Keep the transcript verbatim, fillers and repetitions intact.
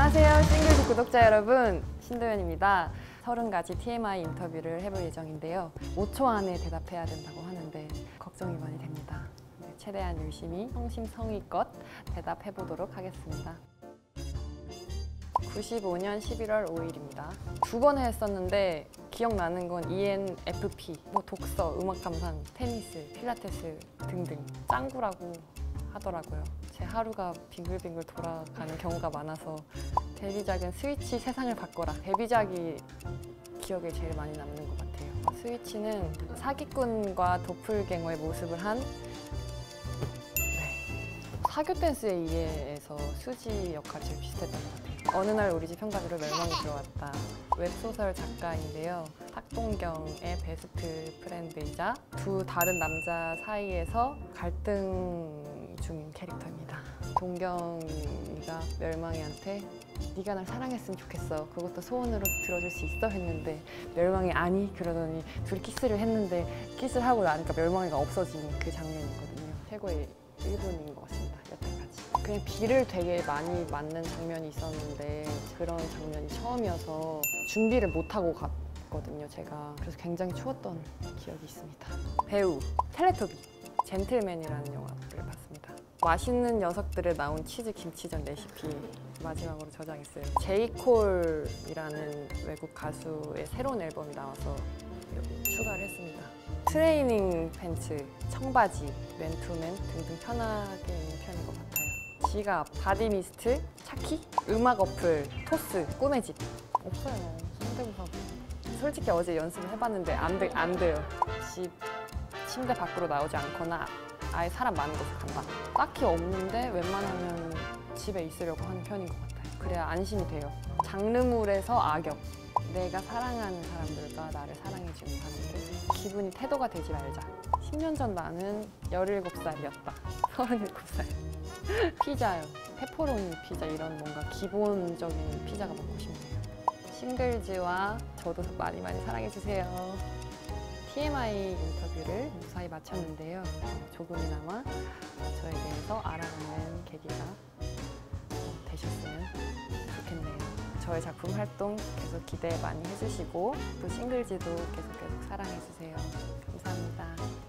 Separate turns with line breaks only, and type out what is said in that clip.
안녕하세요, 싱글즈 구독자 여러분, 신도연입니다. 서른 가지 티엠아이 인터뷰를 해볼 예정인데요. 오 초 안에 대답해야 된다고 하는데 걱정이 많이 됩니다. 최대한 열심히 성심성의껏 대답해보도록 하겠습니다. 구십오 년 십일월 오일입니다. 두 번 했었는데 기억나는 건 이엔에프피, 뭐 독서, 음악 감상, 테니스, 필라테스 등등 짱구라고 하더라고요. 제 하루가 빙글빙글 돌아가는 경우가 많아서 데뷔작은 스위치 세상을 바꿔라. 데뷔작이 기억에 제일 많이 남는 것 같아요. 스위치는 사기꾼과 도플갱어의 모습을 한 네. 사교 댄스에 의해서 수지 역할이 제일 비슷했던 것 같아요. 어느 날 우리 집 현관으로 멸망이 들어왔다. 웹소설 작가인데요. 학동경의 베스트 프렌드이자 두 다른 남자 사이에서 갈등 중인 캐릭터입니다. 동경이가 멸망이한테 네가 날 사랑했으면 좋겠어. 그것도 소원으로 들어줄 수 있어? 했는데 멸망이 아니 그러더니 둘이 키스를 했는데 키스를 하고 나니까 멸망이가 없어진 그 장면이거든요. 최고의 일 분인 것 같습니다. 여태까지. 그냥 비를 되게 많이 맞는 장면이 있었는데 그런 장면이 처음이어서 준비를 못하고 갔거든요, 제가. 그래서 굉장히 추웠던 기억이 있습니다. 배우, 텔레토비, 젠틀맨이라는 영화를 봤습니다. 맛있는 녀석들에 나온 치즈 김치전 레시피 마지막으로 저장했어요. 제이콜이라는 외국 가수의 새로운 앨범이 나와서 추가를 했습니다. 트레이닝 팬츠, 청바지, 맨투맨 등등 편하게 입는 편인 것 같아요. 지갑, 바디미스트, 차키, 음악 어플, 토스, 꿈의 집. 없어요. 성대모사고. 솔직히 어제 연습을 해봤는데 안, 돼, 안 돼요. 집, 침대 밖으로 나오지 않거나 아예 사람 많은 곳을 간다. 딱히 없는데 웬만하면 집에 있으려고 하는 편인 것 같아요. 그래야 안심이 돼요. 장르물에서 악역. 내가 사랑하는 사람들과 나를 사랑해주는 사람들. 기분이 태도가 되지 말자. 십 년 전 나는 열일곱 살이었다. 서른일곱 살. 피자요. 페퍼로니 피자 이런 뭔가 기본적인 피자가 먹고 싶네요. 싱글즈와 저도 많이 많이 사랑해주세요. 티엠아이 인터뷰를 무사히 마쳤는데요. 조금이나마 저에 대해서 알아가는 계기가 되셨으면 좋겠네요. 저의 작품 활동 계속 기대 많이 해주시고 또 싱글즈도 계속 계속 사랑해주세요. 감사합니다.